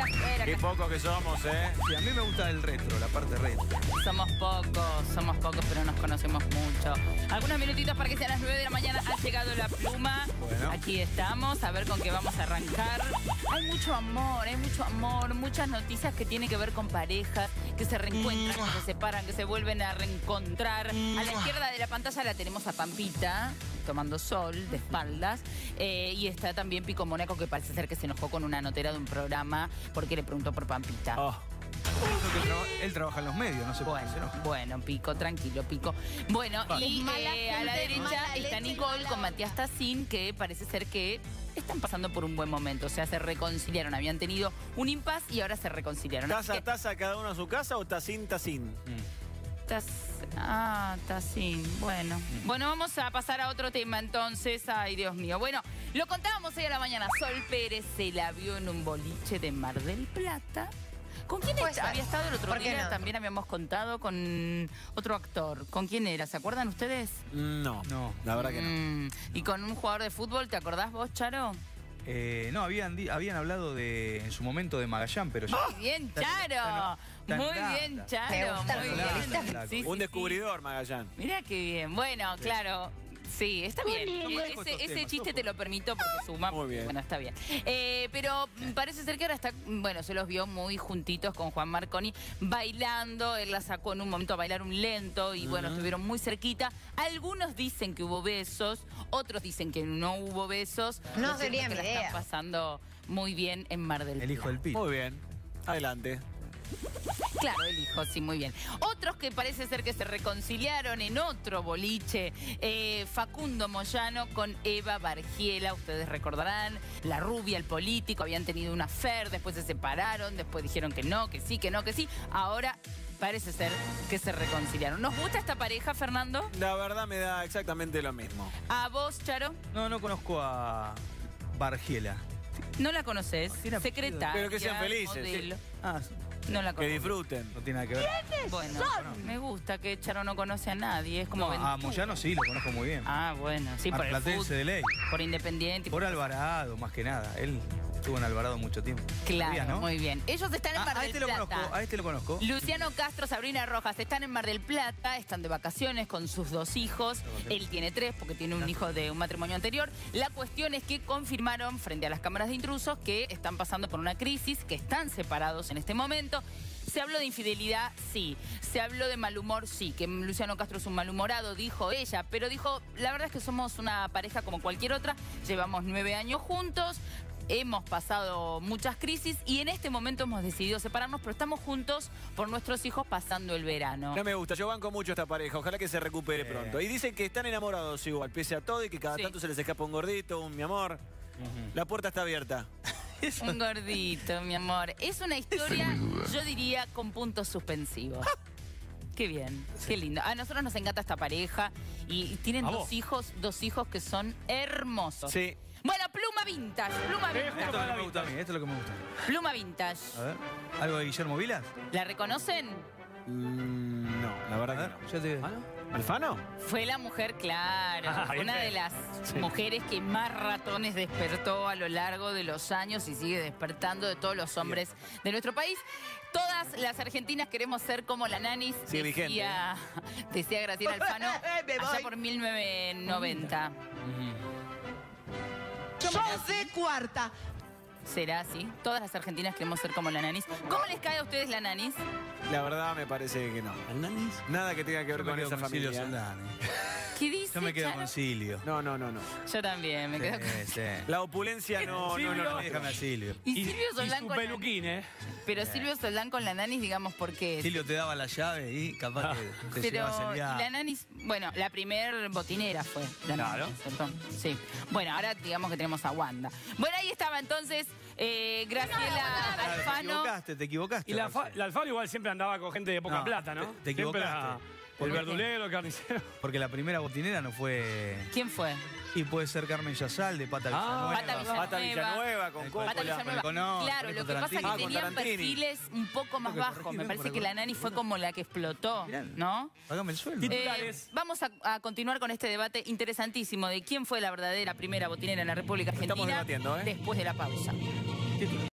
Qué pocos que somos, ¿eh? Sí, a mí me gusta el retro, la parte retro. Somos pocos, pero nos conocemos mucho. Algunos minutitos para que sean las 9 de la mañana. Ha llegado la pluma. Bueno. Aquí estamos, a ver con qué vamos a arrancar. Hay mucho amor, muchas noticias que tienen que ver con parejas, que se reencuentran, que se separan, que se vuelven a reencontrar. A la izquierda de la pantalla la tenemos a Pampita, tomando sol, de espaldas. Y está también Pico Mónaco, que parece ser que se enojó con una notera de un programa porque le preguntó por Pampita. Oh. Él trabaja en los medios, no sé por qué se enoja. Bueno, Pico, tranquilo, Pico. Bueno, y a la derecha está Nicole con Matías Tacín, que parece ser que están pasando por un buen momento. O sea, se reconciliaron. Habían tenido un impas y ahora se reconciliaron. ¿Taza cada uno a su casa o tacín? Tacín. Bueno. Bueno, vamos a pasar a otro tema entonces. Ay, Dios mío. Bueno, lo contábamos hoy a la mañana. Sol Pérez se la vio en un boliche de Mar del Plata. ¿Con quién había estado el otro día? No? También habíamos contado con otro actor. ¿Con quién era? ¿Se acuerdan ustedes? No, la verdad que no. ¿Y con un jugador de fútbol? ¿Te acordás vos, Charo? No, habían hablado en su momento de Magallán, pero... Muy bien, Charo. Muy bien, Charo. Muy bien. Un descubridor, Magallán. Mirá qué bien. Bueno, claro. Sí, está bien. Ese chiste te lo permito porque suma. Muy bien. Bueno, está bien. Pero parece ser que ahora está, bueno, se los vio muy juntitos con Juan Marconi bailando. Él la sacó en un momento a bailar un lento y bueno, estuvieron muy cerquita. Algunos dicen que hubo besos, otros dicen que no hubo besos. No sería mi idea. Están pasando muy bien en Mar del Plata. El hijo del Pito. Muy bien. Adelante. Claro, el hijo, sí, muy bien. Otros que parece ser que se reconciliaron en otro boliche, Facundo Moyano con Eva Bargiela, ustedes recordarán, la rubia, el político, habían tenido una affair, después se separaron, después dijeron que no, que sí, que no, que sí. Ahora parece ser que se reconciliaron. ¿Nos gusta esta pareja, Fernando? La verdad me da exactamente lo mismo. ¿A vos, Charo? No conozco a Bargiela. ¿No la conoces? Secretaria. Pero que sean felices. Modelo. Sí. No la conozco. Que disfruten. No tiene nada que ver. Bueno, me gusta que Charo no conoce a nadie. Es como a Moyano sí, lo conozco muy bien. Ah, bueno. Sí, por el Marplatense de ley. Por Independiente. Por Alvarado, más que nada. Él estuvo en Alvarado mucho tiempo. Claro, ¿Sabías, no? muy bien. Ellos están en Mar del Plata. A este lo conozco. Luciano Castro, Sabrina Rojas están en Mar del Plata, están de vacaciones con sus 2 hijos. Él tiene 3 porque tiene un hijo de un matrimonio anterior. La cuestión es que confirmaron frente a las cámaras de intrusos que están pasando por una crisis, que están separados en este momento. ¿Se habló de infidelidad? Sí. ¿Se habló de mal humor? Sí. Que Luciano Castro es un malhumorado, dijo ella. Pero dijo, la verdad es que somos una pareja como cualquier otra. Llevamos 9 años juntos. Hemos pasado muchas crisis y en este momento hemos decidido separarnos, pero estamos juntos por nuestros hijos pasando el verano. No me gusta, yo banco mucho esta pareja, ojalá que se recupere pronto. Y dicen que están enamorados igual, pese a todo, y que cada tanto se les escapa un gordito, un mi amor. La puerta está abierta. Un gordito, mi amor. Es una historia, yo diría, con puntos suspensivos. Qué bien, qué lindo. A nosotros nos encanta esta pareja y tienen 2 hijos que son hermosos. Sí. Bueno, pluma vintage, pluma vintage. Esto es lo que me gusta a mí, esto es lo que me gusta. Pluma vintage. A ver, ¿algo de Guillermo Vilas? ¿La reconocen? No, la verdad que no. Yo te... ¿Alfano? Fue la mujer, claro, fue una de las mujeres que más ratones despertó a lo largo de los años y sigue despertando de todos los hombres de nuestro país. Todas las argentinas queremos ser como la Nanis, decía Graciela Alfano, allá por 1990. ¡Sos de cuarta! ¿Será así? Todas las argentinas queremos ser como la Nanis. ¿Cómo les cae a ustedes la Nanis? La verdad me parece que no. ¿El Nanis? Nada que tenga que ver con esa familia. ¿Qué dice? Yo me quedo con Silvio. No. Yo también me quedo con... La opulencia no. Déjame a Silvio. Y Silvio Soldán con peluquín, Pero Silvio Soldán con la Nanis, digamos, ¿por qué? Silvio te daba la llave y capaz que te llevas el viaje. La Nanis, bueno, la primer botinera fue la Nanis, sí. Bueno, ahora digamos que tenemos a Wanda. Bueno, ahí estaba entonces Graciela Alfano. Te equivocaste. Y la Alfano igual siempre andaba con gente de poca plata, ¿no? Te equivocaste. El verdulero, el carnicero. Porque la primera botinera no fue... ¿Quién fue? Y puede ser Carmen Yazal de Pata Villanueva. Pata Villanueva con Coppola. Claro, lo que pasa es que tenían perfiles un poco más bajos. Me parece que la Nani fue como la que explotó, ¿no? Págame el sueldo. Vamos a continuar con este debate interesantísimo de quién fue la verdadera primera botinera en la República Argentina. Estamos debatiendo, después de la pausa.